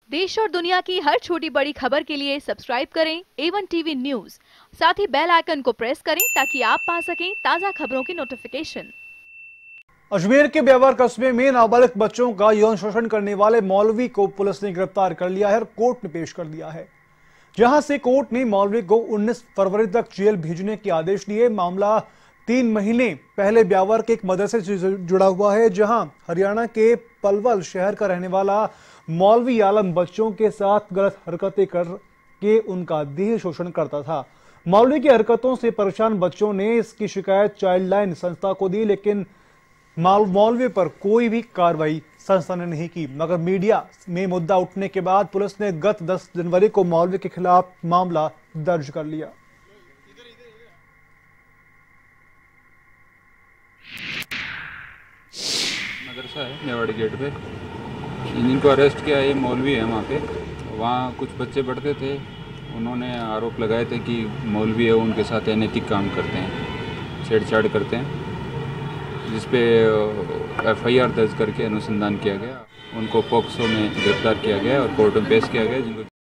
देश और दुनिया की हर छोटी बड़ी खबर के लिए सब्सक्राइब करें A1 टीवी न्यूज। साथ ही बेल आइकन को प्रेस करें ताकि आप पा सकें ताज़ा खबरों की नोटिफिकेशन। अजमेर के ब्यावर कस्बे में नाबालिग बच्चों का यौन शोषण करने वाले मौलवी को पुलिस ने गिरफ्तार कर लिया है और कोर्ट में पेश कर दिया है, जहां से कोर्ट ने मौलवी को 19 फरवरी तक जेल भेजने के आदेश दिए। मामला 3 महीने पहले ब्यावर के एक मदरसे से जुड़ा हुआ है, जहां हरियाणा के पलवल शहर का रहने वाला मौलवी आलम बच्चों के साथ गलत हरकतें करके उनका देह शोषण करता था। मौलवी की हरकतों से परेशान बच्चों ने इसकी शिकायत चाइल्ड लाइन संस्था को दी, लेकिन मौलवी पर कोई भी कार्रवाई संस्था ने नहीं की। मगर मीडिया में मुद्दा उठने के बाद पुलिस ने गत 10 जनवरी को मौलवी के खिलाफ मामला दर्ज कर लिया। मदरसा है मेवाड़ी गेट पे, जिनको अरेस्ट किया ये मौलवी है। वहाँ पे वहाँ कुछ बच्चे पढ़ते थे, उन्होंने आरोप लगाए थे कि मौलवी है उनके साथ अनैतिक काम करते हैं, छेड़छाड़ करते हैं, जिस पे FIR दर्ज करके अनुसंधान किया गया। उनको पोक्सो में गिरफ्तार किया गया और कोर्ट में पेश किया गया, जिनको